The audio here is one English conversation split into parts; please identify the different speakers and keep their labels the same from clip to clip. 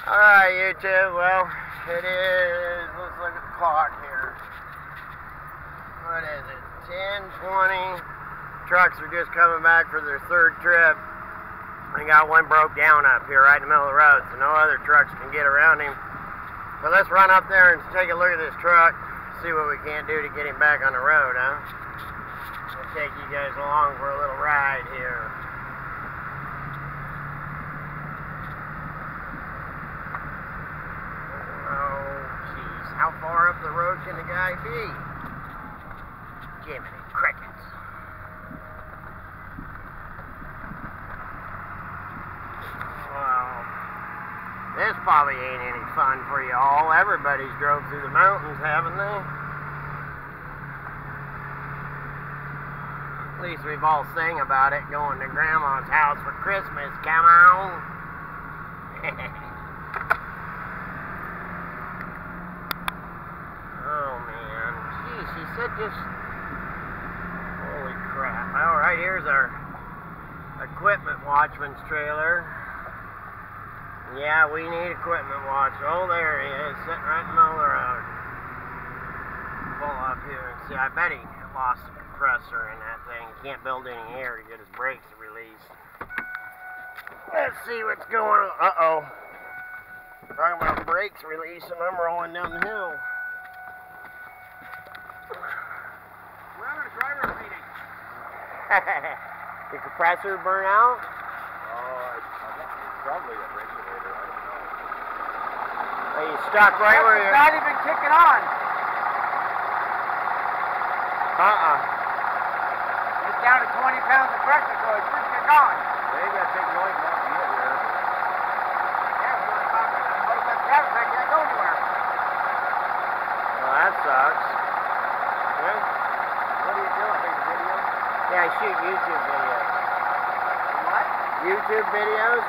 Speaker 1: Alright, YouTube, well, it is, let's look at the clock here. What is it, 10:20. Trucks are just coming back for their third trip. We got one broke down up here right in the middle of the road, so no other trucks can get around him. So let's run up there and take a look at this truck, see what we can do to get him back on the road, huh? We'll take you guys along for a little ride here. How far up the road can the guy be? Jiminy crickets. Well, this probably ain't any fun for you all. Everybody's drove through the mountains, haven't they? At least we've all sang about it, going to Grandma's house for Christmas. Come on. She said just, holy crap. Alright, here's our equipment watchman's trailer. Yeah, we need equipment watch. Oh, there he is, sitting right in the middle of the road. Pull up here and see. I bet he lost the compressor in that thing. He can't build any air to get his brakes released. Let's see what's going on. Uh-oh. Talking about brakes releasing, I'm rolling down the hill. Your compressor burn out?
Speaker 2: Probably a regulator, I don't know.
Speaker 1: Are you stuck right where you're...
Speaker 3: It's not even kicking on. It's down to 20 pounds of pressure, so it should kick on.
Speaker 2: They got to take noise off to get here.
Speaker 3: Yeah, it's going to cost me some money, but I can't go anywhere.
Speaker 1: Well, that sucks.
Speaker 2: What do you do? I take a video?
Speaker 1: Yeah, I shoot YouTube videos.
Speaker 3: What?
Speaker 1: YouTube videos?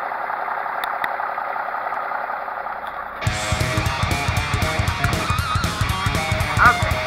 Speaker 1: Okay.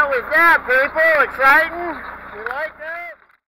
Speaker 1: How was that, people? Exciting? You like that?